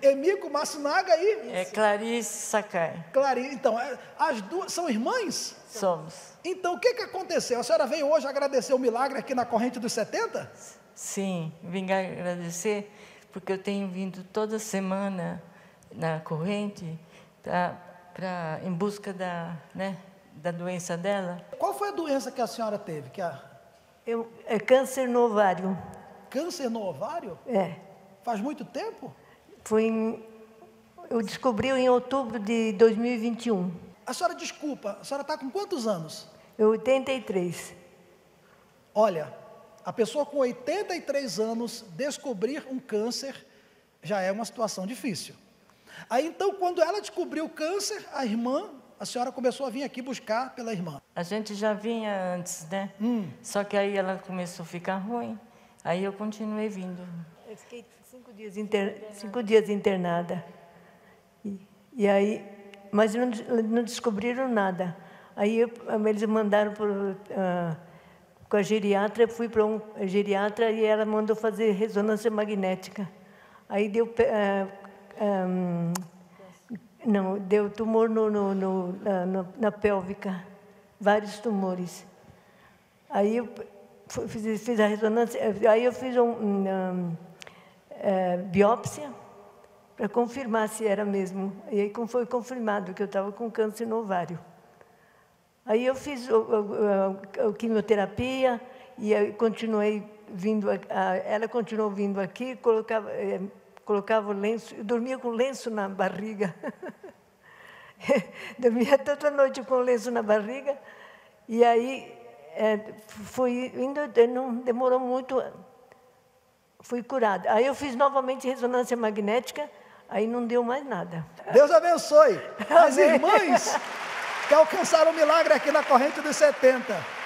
Emico Matsunaga e... É Clarice Sakai. Clarice. Então, as duas são irmãs? Somos. Então, o que aconteceu? A senhora veio hoje agradecer o milagre aqui na Corrente dos 70? Sim, vim agradecer, porque eu tenho vindo toda semana na corrente em busca da doença dela. Qual foi a doença que a senhora teve? É câncer no ovário. Câncer no ovário? É. Faz muito tempo? Eu descobri em outubro de 2021. A senhora, desculpa, a senhora está com quantos anos? 83. Olha, a pessoa com 83 anos descobrir um câncer já é uma situação difícil. Aí então, quando ela descobriu o câncer, a senhora começou a vir aqui buscar pela irmã. A gente já vinha antes, né? Só que aí ela começou a ficar ruim, aí eu continuei vindo. Eu fiquei 5 dias internada. E aí, mas não descobriram nada. Aí eles mandaram com a geriatra, eu fui para um geriatra e ela mandou fazer ressonância magnética. Aí deu deu tumor na pélvica, vários tumores. Aí eu fiz a ressonância, aí eu fiz biópsia para confirmar se era mesmo. E aí foi confirmado que eu estava com câncer no ovário. Aí eu fiz a quimioterapia e aí continuei vindo. Ela continuou vindo aqui, colocava o lenço, eu dormia com lenço na barriga. Dormia toda noite com o lenço na barriga. E aí fui indo, não demorou muito, fui curada. Aí eu fiz novamente ressonância magnética, aí não deu mais nada. Deus abençoe as irmãs que alcançaram o milagre aqui na Corrente dos 70.